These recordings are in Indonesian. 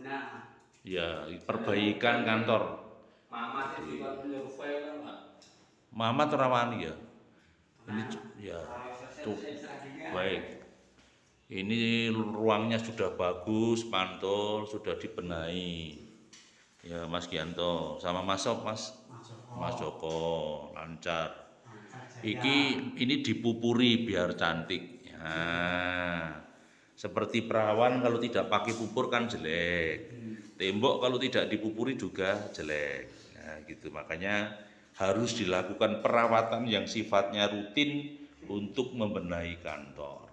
Nah, Ya, perbaikan kantor. Mamat itu juga punya file kan, Pak. Mamat Rawani ya. Ini Nah, ya kalau selesai baik. Ini ruangnya sudah bagus, mantul, sudah dibenahi. Ya Mas Gianto, sama Mas Sop, Mas Joko, lancar. Ini dipupuri biar cantik. Nah, seperti perawan kalau tidak pakai pupur kan jelek. Tembok kalau tidak dipupuri juga jelek. Nah, gitu. Makanya harus dilakukan perawatan yang sifatnya rutin untuk membenahi kantor.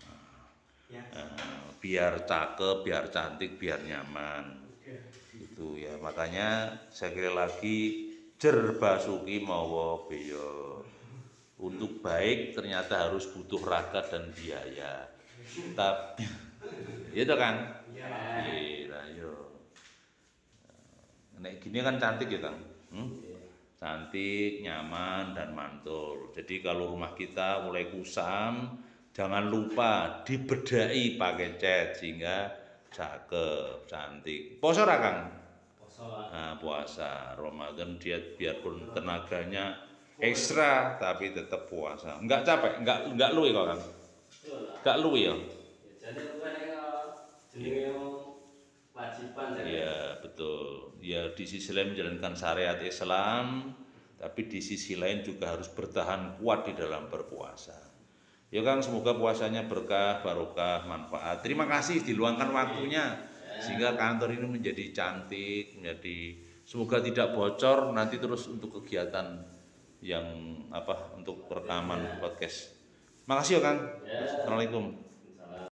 Biar cakep, biar cantik, biar nyaman. Itu ya, makanya sekali lagi jer basuki mawa beyo. Untuk baik ternyata harus butuh raga dan biaya. Tapi itu kan? Iya, yo. Nek gini kan cantik ya, Kang. Cantik, nyaman dan mantul. Jadi kalau rumah kita mulai kusam, jangan lupa dibedai pakai cat sehingga cakep, cantik. Poso ra, Kang? Nah, puasa Ramadan dia biarpun tenaganya ekstra tapi tetap puasa. Enggak capek, enggak luwe kok, Kang. Enggak luwe ya. Jadi jenenge wajiban ya. Iya, betul. Ya di sisi lain menjalankan syariat Islam, tapi di sisi lain juga harus bertahan kuat di dalam berpuasa. Ya Kang, semoga puasanya berkah, barokah, manfaat. Terima kasih diluangkan waktunya sehingga kantor ini menjadi cantik, semoga tidak bocor nanti terus untuk kegiatan yang untuk rekaman podcast. Makasih ya Kang. Assalamualaikum.